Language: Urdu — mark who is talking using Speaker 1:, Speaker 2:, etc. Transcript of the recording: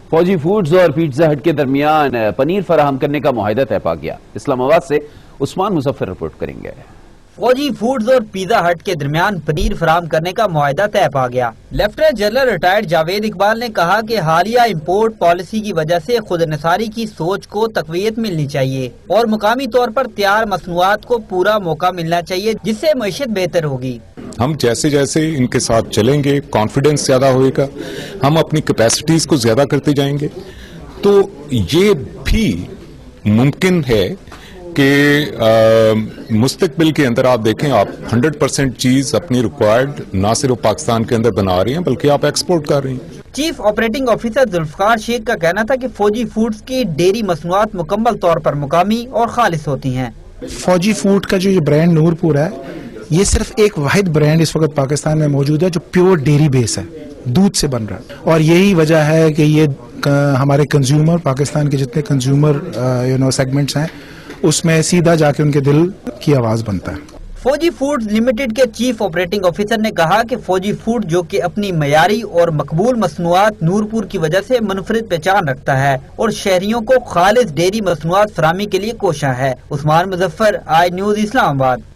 Speaker 1: فوجی فوڈز اور پیزا ہٹ کے درمیان پنیر فراہم کرنے کا معاہدہ طے پا گیا۔ اسلام آباد سے عثمان مظفر رپورٹ کریں گے۔
Speaker 2: فوجی فوڈز اور پیزا ہٹ کے درمیان پنیر فراہم کرنے کا معاہدہ طے پا گیا۔ Lieutenant general retired Javed Iqbal نے کہا کہ حالیہ امپورٹ پالیسی کی وجہ سے خود انحصاری کی سوچ کو تقویت ملنی چاہیے اور مقامی طور پر تیار مصنوعات کو پورا موقع ملنا چاہیے، جس سے معیشت بہتر ہوگی۔
Speaker 3: ہم جیسے جیسے ان کے ساتھ چلیں گے، کانفیڈنس زیادہ ہوئے گا، ہم اپنی کیپیسٹیز کو زیادہ کرتے جائیں گے، تو یہ بھی ممکن ہے کہ مستقبل کے اندر آپ دیکھیں، آپ 100% چیز اپنی ریکوائرڈ نہ صرف پاکستان کے اندر بنا رہی ہیں بلکہ آپ ایکسپورٹ کر رہی ہیں۔
Speaker 2: چیف آپریٹنگ آفیسر ذوالفقار شیخ کا کہنا تھا کہ فوجی فوڈز کی ڈیری مصنوعات مکمل طور پر مقامی اور خالص ہوتی ہیں۔
Speaker 4: فوجی فوڈ کا جو یہ برانڈ نورپور ہے، یہ صرف ایک واحد برانڈ اس وقت پاکستان میں موجود ہے جو پیور ڈیری بیس ہے، دودھ سے بن رہا ہے، اور یہی وجہ ہے کہ یہ ہمارے کنزیومر، پاکستان کے جتنے کنزیومر سیگمنٹس ہیں، اس میں سیدھا جا کے ان کے دل کی آواز بنتا ہے۔
Speaker 2: فوجی فوڈز لمیٹڈ کے چیف آپریٹنگ آفیسر نے کہا کہ فوجی فوڈ جو کہ اپنی معیاری اور مقبول مصنوعات نورپور کی وجہ سے منفرد پہچان رکھتا ہے اور شہریوں کو خالص ڈیری مصنوعات فراہمی کے لیے کوشاں ہے۔ عثمان مظفر، آئی نیوز، اسلام آباد۔